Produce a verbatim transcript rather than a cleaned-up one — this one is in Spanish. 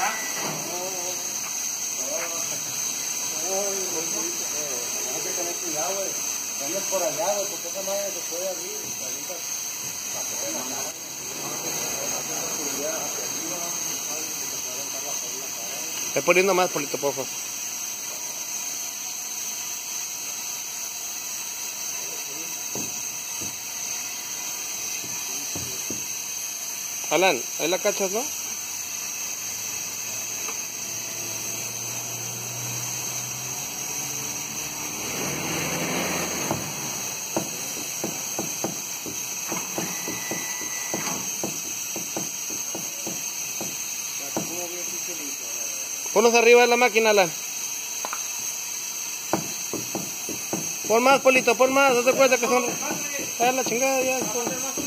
acá. Hay que tener cuidado, güey. No es por allá, güey, porque esa madre se puede abrir. Ve poniendo más, Polito, por favor. Alan, ahí la cachas, ¿no? Ponlos arriba de la máquina, Alan. Pon más, Polito, pon más. Date cuenta que son... A la chingada ya.